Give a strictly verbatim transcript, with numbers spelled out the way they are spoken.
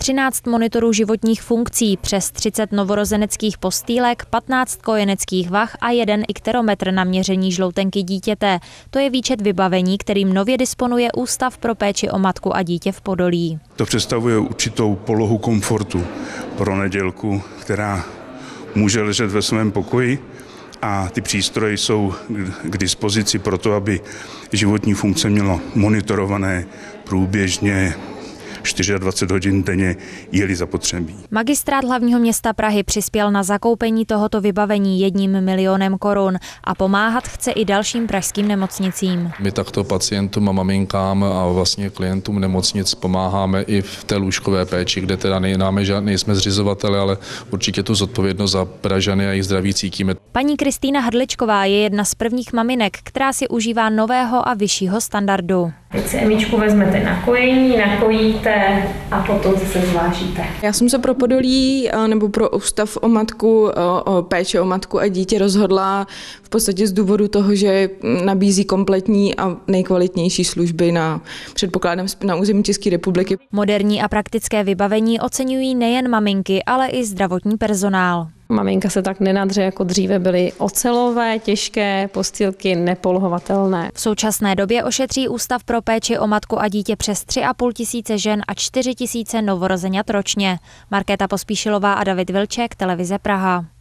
třináct monitorů životních funkcí, přes třicet novorozeneckých postýlek, patnáct kojeneckých vah a jeden ikterometr na měření žloutenky dítěte. To je výčet vybavení, kterým nově disponuje Ústav pro péči o matku a dítě v Podolí. To představuje určitou polohu komfortu pro nedělku, která může ležet ve svém pokoji, a ty přístroje jsou k dispozici pro to, aby životní funkce měla monitorované průběžně dvacet čtyři hodin denně, je-li zapotřebí. Magistrát hlavního města Prahy přispěl na zakoupení tohoto vybavení jedním milionem korun a pomáhat chce i dalším pražským nemocnicím. My takto pacientům a maminkám a vlastně klientům nemocnic pomáháme i v té lůžkové péči, kde teda nejnáme, nejsme zřizovateli, ale určitě tu zodpovědnost za Pražany a jejich zdraví cítíme. Paní Kristýna Hrdličková je jedna z prvních maminek, která si užívá nového a vyššího standardu. Teď si Emičku vezmete na kojení, nakojíte a potom se zvážíte. Já jsem se pro Podolí nebo pro Ústav o matku, o péči o matku a dítě rozhodla v podstatě z důvodu toho, že nabízí kompletní a nejkvalitnější služby na, předpokládám, na území České republiky. Moderní a praktické vybavení oceňují nejen maminky, ale i zdravotní personál. Maminka se tak nenadře, jako dříve byly ocelové, těžké postýlky, nepolohovatelné. V současné době ošetří Ústav pro péči o matku a dítě přes tři a půl tisíce žen a čtyři tisíce novorozeňat ročně. Markéta Pospíšilová a David Vilček, Televize Praha.